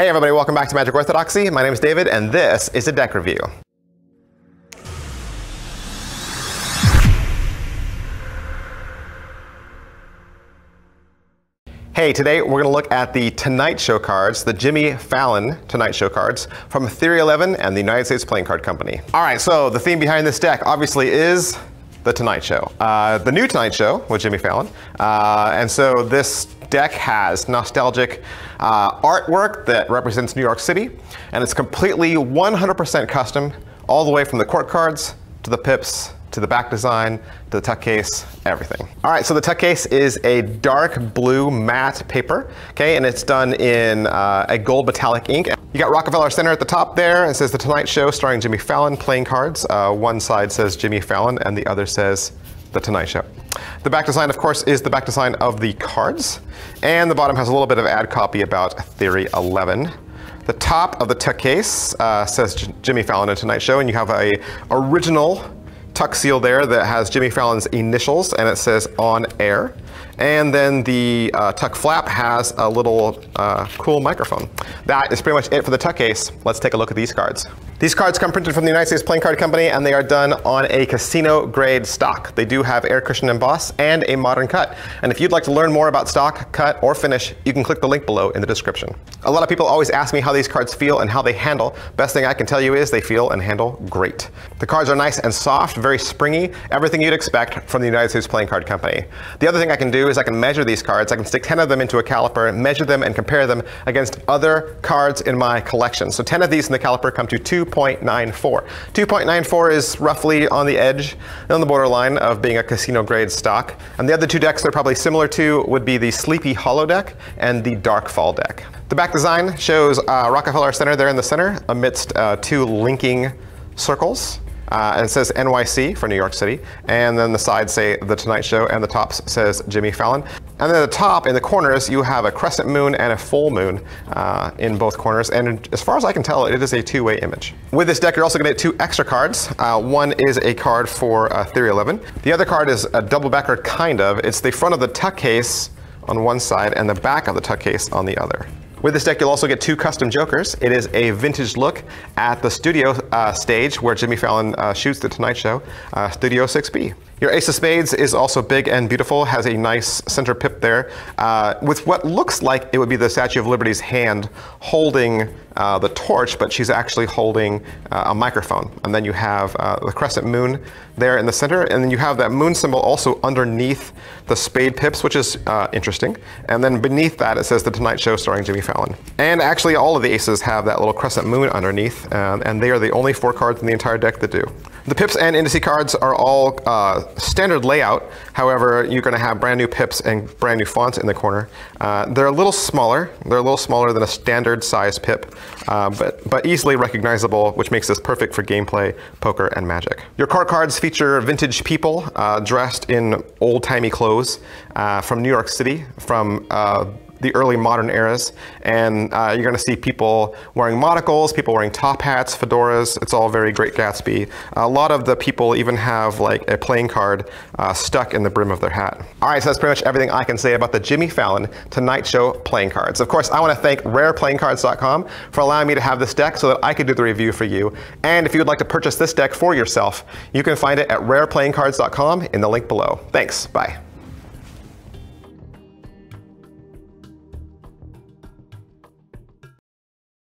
Hey everybody, welcome back to Magic Orthodoxy. My name is David, and this is a deck review. Hey, today we're going to look at the Tonight Show cards, the Jimmy Fallon Tonight Show cards from Theory 11 and the United States Playing Card Company. All right, so the theme behind this deck obviously is the Tonight Show. The new Tonight Show with Jimmy Fallon. And so this deck has nostalgic artwork that represents New York City, and it's completely 100% custom, all the way from the court cards to the pips, to the back design, to the tuck case, everything. All right, so the tuck case is a dark blue matte paper, okay, and it's done in a gold metallic ink. You got Rockefeller Center at the top there. It says The Tonight Show starring Jimmy Fallon playing cards. One side says Jimmy Fallon and the other says The Tonight Show. The back design, of course, is the back design of the cards, and the bottom has a little bit of ad copy about Theory 11. The top of the tuck case says Jimmy Fallon and Tonight Show, and you have a original tuck seal there that has Jimmy Fallon's initials, and it says On Air. And then the tuck flap has a little cool microphone. That is pretty much it for the tuck case. Let's take a look at these cards. These cards come printed from the United States Playing Card Company, and they are done on a casino grade stock. They do have air cushion emboss and a modern cut. And if you'd like to learn more about stock, cut, or finish, you can click the link below in the description. A lot of people always ask me how these cards feel and how they handle. Best thing I can tell you is they feel and handle great. The cards are nice and soft, very springy, everything you'd expect from the United States Playing Card Company. The other thing I can do is I can measure these cards. I can stick 10 of them into a caliper, measure them, and compare them against other cards in my collection. So 10 of these in the caliper come to 2.94. 2.94 is roughly on the edge, on the borderline of being a casino grade stock. And the other two decks they're probably similar to would be the Sleepy Hollow deck and the Darkfall deck. The back design shows Rockefeller Center there in the center amidst two linking circles. And it says NYC for New York City, and then the sides say The Tonight Show, and the top says Jimmy Fallon. And then at the top, in the corners, you have a crescent moon and a full moon in both corners, and as far as I can tell, it is a two-way image. With this deck, you're also going to get two extra cards. One is a card for Theory 11. The other card is a double-backer, kind of. It's the front of the tuck case on one side and the back of the tuck case on the other. With this deck, you'll also get two custom jokers. It is a vintage look at the studio stage where Jimmy Fallon shoots The Tonight Show, Studio 6B. Your Ace of Spades is also big and beautiful, has a nice center pip there, with what looks like it would be the Statue of Liberty's hand holding the torch, but she's actually holding a microphone. And then you have the crescent moon there in the center, and then you have that moon symbol also underneath the spade pips, which is interesting. And then beneath that, it says The Tonight Show starring Jimmy Fallon. And actually, all of the aces have that little crescent moon underneath, and they are the only 4 cards in the entire deck that do. The pips and indice cards are all standard layout. However, you're going to have brand new pips and brand new fonts in the corner. They're a little smaller. They're a little smaller than a standard size pip, but easily recognizable, which makes this perfect for gameplay, poker, and Magic. Your court cards feature vintage people dressed in old-timey clothes from New York City, from the early modern eras, and you're going to see people wearing monocles, people wearing top hats, fedoras. It's all very Great Gatsby. A lot of the people even have like a playing card stuck in the brim of their hat. All right, so that's pretty much everything I can say about the Jimmy Fallon Tonight Show playing cards. Of course, I want to thank RarePlayingCards.com for allowing me to have this deck so that I could do the review for you. And if you would like to purchase this deck for yourself, you can find it at RarePlayingCards.com in the link below. Thanks. Bye.